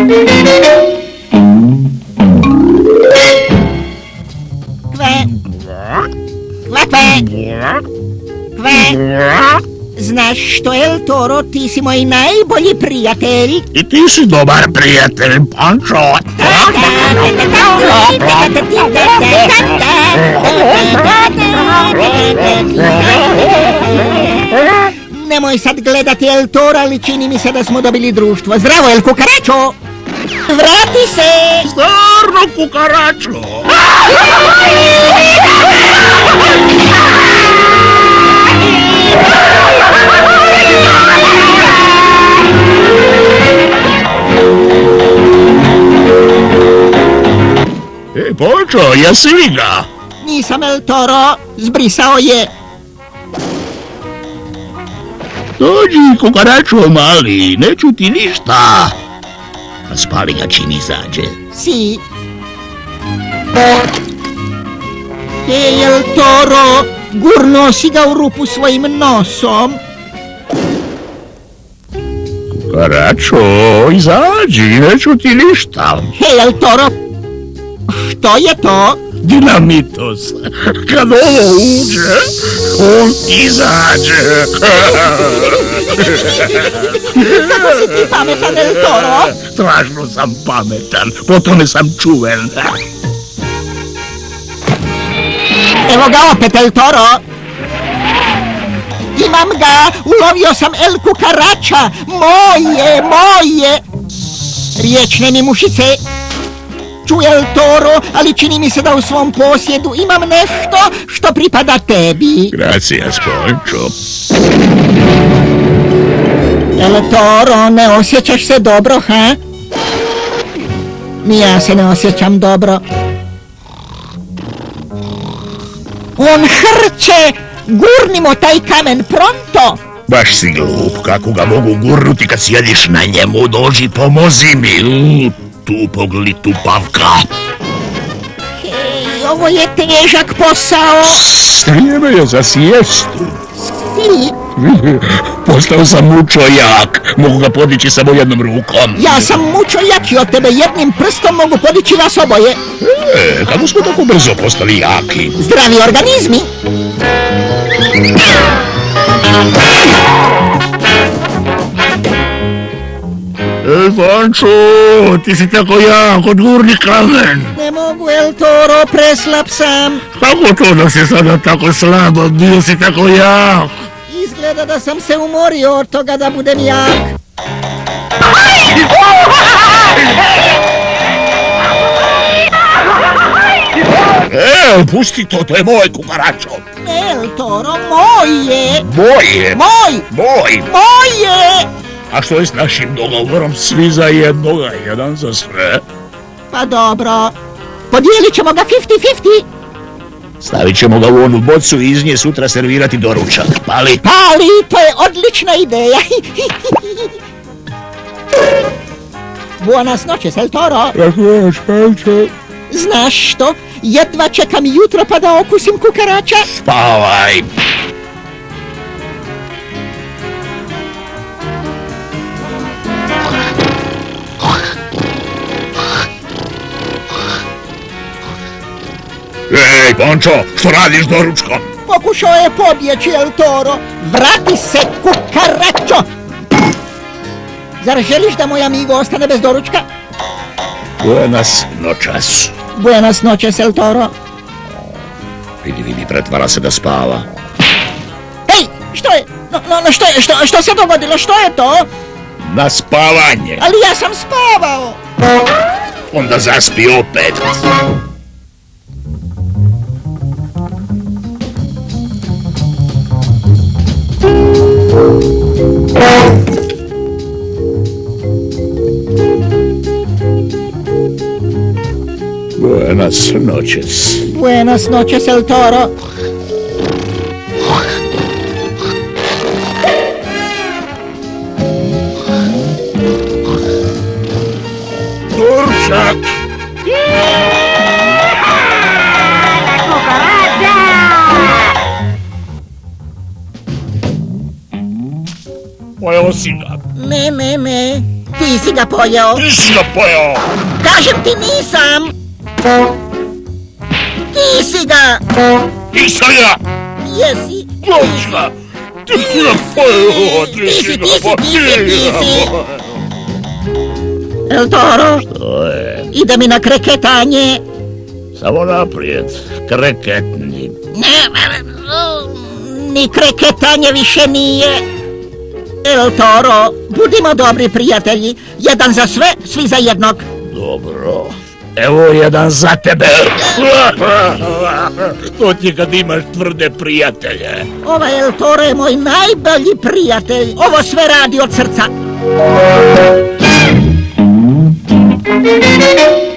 Znaš što, El Toro, ti si moj najbolji prijatelj. I ti si dobar prijatelj, Ponco. Nemoj sad gledati El Toro, ali čini mi se da smo dobili društvo. Zdravo, El Kukaračo! Vrati se! Stvarno, Kukaračo! Ej, Ponco, jesi li ga? Nisam, El Toro, zbrisao je. Dođi, Kukaračo mali, neću ti ništa. A spali ga čim izađe. Si. Ej, El Toro, gurno si ga u rupu svojim nosom. Kukaračo, izađi, neću ti ništa. Hej, El Toro, što je to? Dinamitos. Kad ovo uđe, on izađe. Kako si ti pametan, El Toro? Strašno sam pametan, po tome sam čuven. Evo ga opet, El Toro. Imam ga, ulovio sam El Kukarača. Moje. Riječne mi mušice. Čuj, El Toro, ali čini mi se da u svom posjedu imam nešto što pripada tebi. Gracias, Ponco. El Toro, ne osjećaš se dobro, ha? Ni ja se ne osjećam dobro. On hrče! Gurnimo taj kamen, pronto! Baš si glup, kako ga mogu gurnuti kad sjediš na njemu, dođi, pomozi mi. Tupog li tupavka. Hej, ovo je težak posao. Vrijeme je za sijestu. Si? Postao sam mučojak, mogu ga podići samo jednom rukom. Ja sam mučojak i od tebe jednim prstom mogu podići vas oboje. Kako smo tako brzo postali jaki? Zdravi organizmi. Ponco, ti si tako jak, odgurni kamen. Ne mogu, El Toro, preslab sam. Kako to da si sada tako slabo, bio si tako jak? Izgleda da sam se umorio od toga da budem jak. Pusti to, to je moj, Kukaračo. El Toro, moje. Moj. Moje. A što je s našim dogovorom, svi za jednoga, jedan za sve? Pa dobro, podijelit ćemo ga 50-50. Stavit ćemo ga u onu bocu i iz nje sutra servirati doručak. Pali, to je odlična ideja. Buenas noches, El Toro. Znaš što? Jedva čekam jutro pa da okusim kukarača. Spavaj. Ej, Ponco, što radiš doručkom? Pokušao je pobjeći, El Toro. Vrati se, kukaračo! Zar želiš da moj amigo ostane bez doručka? Buenas noches. Buenas noches, El Toro. Vidi, pretvara se da spava. Ej, što je? Što se dogodilo? Što je to? Na spavanje. Ali ja sam spavao. Onda zaspi opet. Buenas noches. Buenas noches, El Toro. Doručak. Pojeo si ga. Ne. Ti Ti si ga pojeo. Ti si ga pojeo. Kažem ti nisam. Ti si ga. Nisam ja. Jesi. Točka. Ti si ga pojeo. Ti si ga pojeo. El Toro, Što je? ide mi na kreketanje. Samo naprijed. Kreketni. Ni kreketanje više nije. El Toro, budimo dobri prijatelji. Jedan za sve, svi za jednog. Dobro. Evo jedan za tebe. Što ti kad imaš tvrde prijatelje? Ovaj El Toro je moj najbolji prijatelj. Ovo sve radi od srca.